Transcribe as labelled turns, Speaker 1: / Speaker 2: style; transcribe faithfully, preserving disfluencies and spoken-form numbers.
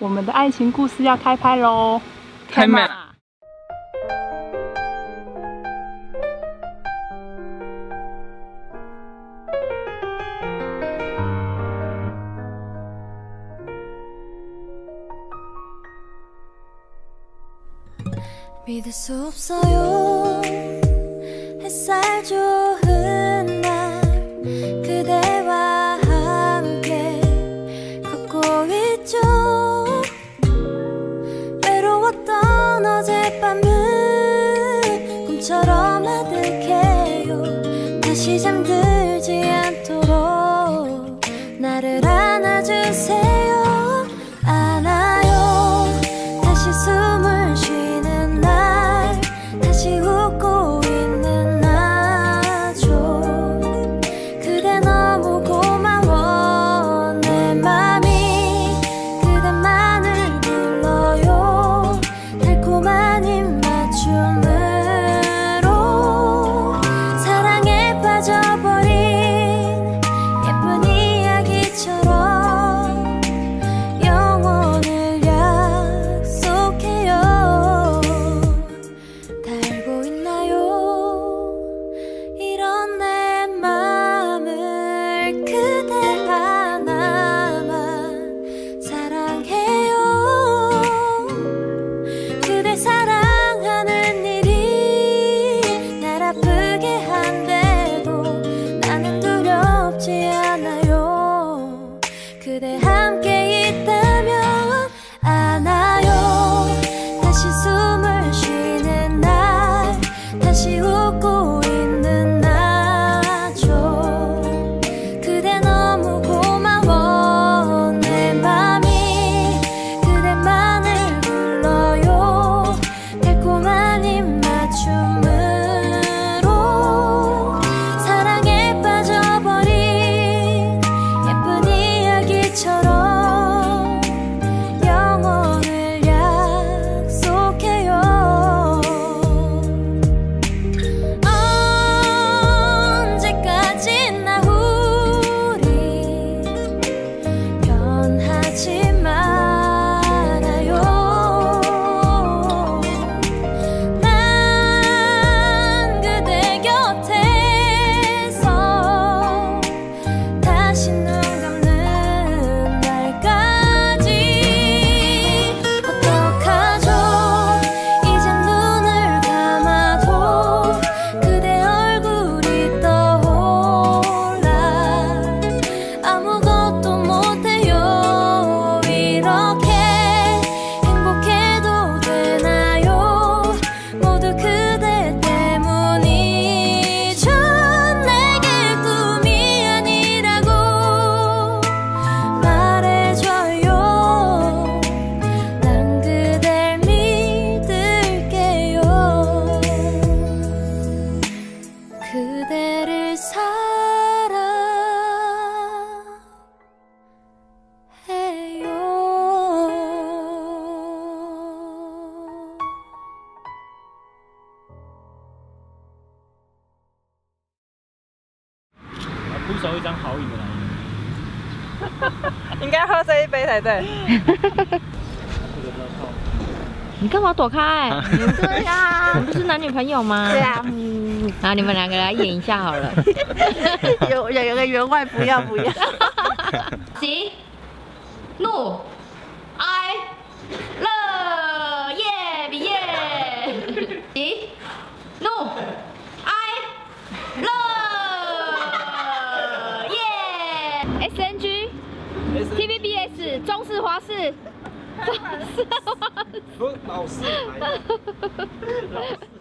Speaker 1: 我们的爱情故事要开拍喽！
Speaker 2: 开麦。
Speaker 3: 믿을 수 없어요 햇살 좋은 날 그대와 함께 걷고 있죠 외로웠던 어젯밤은 꿈처럼 아득해요 다시 잠들지 않도록 나를 안아주세요 안아요 다시 숨을 쉬는 날 다시 웃고 있는 나죠 그대 너무 고마워 내 맘이 그대만을 불러요 달콤한 입맞춤으로 사랑에 빠져버린 예쁜 이야기처럼 영원을 약속해요 달고 있나요 이런 내 맘을 그대 하나만 사랑해요 그대 사랑하는 일이 날 아프게 한데도 나는 두렵지 않아요 그대 함께 있다면 안아요 다시 숨을 쉬는 날 다시 웃고 있는 나죠 그대 너무 고마워 내 맘이 그대만을 불러요 달콤한 입맞춤으로 사랑에 빠져버린 예쁜 이야기처럼 영원을 약속해요 언제까지나 우리 변하지 말아요 난 그대 곁에서 다시 눈 감는 날까지 어떡하죠 이젠 눈을 감아도 그대 얼굴이 떠올라 아무것도 못해요 이렇게 행복해도 되나요 모두 그대 때문이죠 내게 꿈이 아니라고 말해줘요 난 그댈 믿을게요 그대를 사랑해요
Speaker 4: 徒手一张好饮的来源。
Speaker 2: 应该喝这一杯才对。
Speaker 5: 你干嘛躲开？对呀，你不是男女朋友吗？
Speaker 6: 对啊，
Speaker 5: 嗯，然后你们两个来演一下好了。
Speaker 6: 有有有个员外不要不要。
Speaker 5: 喜怒哀乐耶比耶，喜怒哀乐耶 ，S N G T V B S 中式华视。中式华视。
Speaker 4: 不，老师来了。老师